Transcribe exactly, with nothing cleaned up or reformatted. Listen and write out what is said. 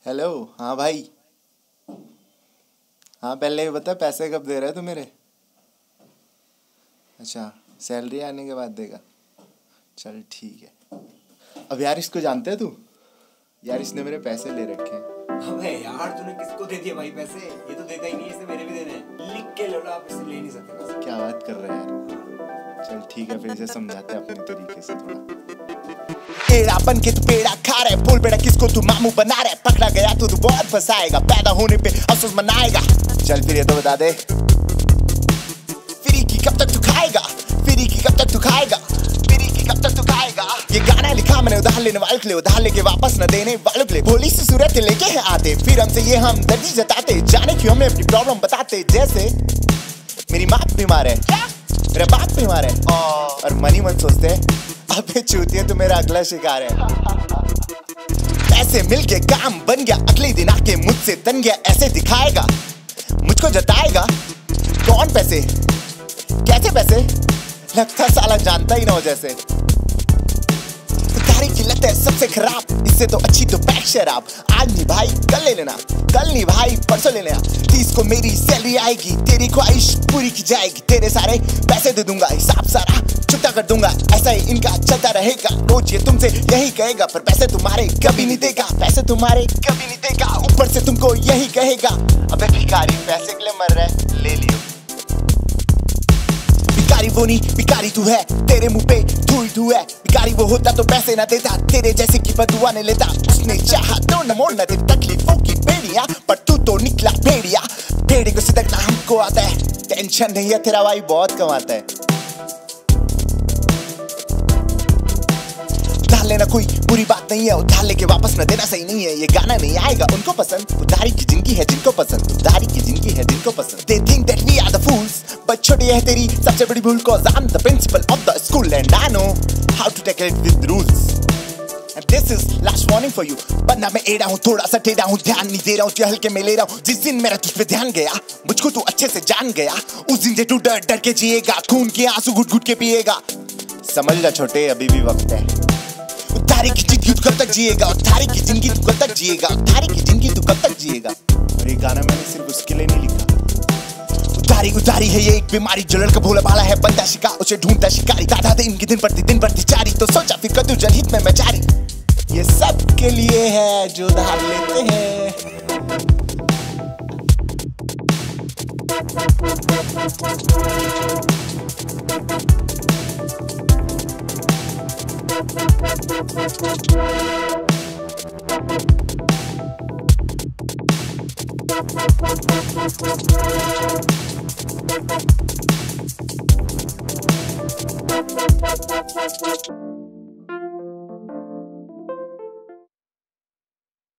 Hello. हाँ भाई। हाँ पहले ये बता, पैसे कब दे रहा है तू मेरे? अच्छा, सैलरी आने के बाद देगा। चल ठीक है। अब यार इसको जानते है तू? यार इसने मेरे पैसे ले रखे हैं। अबे यार तूने किसको दे दिए भाई पैसे? ये तो देता ही नहीं, इसने मेरे भी देने हैं। लिख के लो, आप इससे ले नहीं सकते पैसे। क्या बात कर रहा है यार? चल ठीक है, फिर इसे समझाते हैं अपने तरीके से थोड़ा। एड़ा बन के तू पेड़ा खा रहा है, बोल बेटा किसको तू मामू बना रहा है? पकड़ा गया तो तू बहुत फंसाएगा, पैदा होने पे अफसोस मनाएगा। चल फिर ये तो बता दे, फ्री की कब तक तू खाएगा? फ्री की कब तक तू खाएगा? फ्री की कब तक तू खाएगा? ये गाना लिखा मैंने उधार लेने वालों के लिए, उधार लेके वापस न देने वालों के लिए। भोली सी सूरत लेके है आते, फिर हमसे ये हम दर्दी जताते, जाने क्यों हमें अपनी प्रॉब्लम बताते। जैसे मेरी माँ बीमार है, क्या मेरा बाप बीमार है, और मनी मन सोचते हैं अबे चूतिया तू मेरा अगला शिकार है। पैसे मिलके काम बन गया, अगले दिन आके मुझसे तन गया, ऐसे दिखाएगा मुझको जताएगा। कौन पैसे? कैसे पैसे? लगता साला जानता ही ना हो जैसे। उधारी की लत है सबसे खराब, इससे तो अच्छी तो पैक शराब। आज नहीं भाई कल ले लेना, कल नहीं भाई परसों ले लेना। तीस को मेरी सैलरी आएगी, तेरी ख्वाहिश पूरी की जाएगी। तेरे सारे पैसे दे दूंगा, हिसाब सारा चुकता कर दूंगा। ऐसा ही इनका चलता रहेगा, रोज ये तुमसे यही कहेगा, पर पैसे तुम्हारे कभी नहीं देगा। पैसे तुम्हारे कभी नहीं देगा, ऊपर से तुमको यही कहेगा अबे भिखारी पैसे के लिए मर रहा है, ले लियो। भिखारी वो नहीं भिखारी तू है, तेरे मुंह पे धू ही धू है। भिखारी वो होता तो पैसे ना देता, तेरे जैसे की बदुआ ने लेता। उसने चाहा तो न मोड़ना दे तकलीफों की बेड़ियां, पर तू तो निकला भेड़िया। भेड़ी को सिदकना हमको आता है, टेंशन नहीं है तेरा भाई बहुत कमाता है। उधार लेना कोई बुरी बात नहीं है, उधार लेके वापस न देना सही नहीं है। ये गाना नहीं आएगा उनको पसंद, उधारी की जिंदगी है जिनको पसंद, उधारी की जिंदगी है जिनको पसंद। They think that we are the fools, but छोटी है तेरी सबसे बड़ी भूल, cause I'm the principal of the school and I know how to tackle it with rules. And this is last warning for you, वरना मैं एड़ा हूँ थोड़ा सा टेढ़ा हूँ, ध्यान नहीं दे रहा हूँ तुझे हल्के में ले रहा हूँ। जिस दिन मेरा तुझ पे ध्यान गया, मुझको तू अच्छे से जान गया, उस दिन से तू डर डर के जिएगा, खून के आंसू घुट घुट के पिएगा। समझ जा छोटे, अभी भी वक्त है। उधारी की जिंदगी तू कब तक जिएगा? उधारी की जिंदगी तू कब तक जिएगा? उधारी की जिंदगी तू कब तक जिएगा? और ये गाना मैंने सिर्फ उसके लिए नहीं लिखा। उधारी उधारी है ये एक बीमारी, जो लड़का भोला भाला है बनता शिकार, उसे ढूंढता शिकारी। दादा दिन की दिन बढ़ती दिन बढ़ती चारी, तो सोचा फिर कदू जनहित में मैं जारी। ये सब के लिए है जो उधार लेते हैं। Thank you.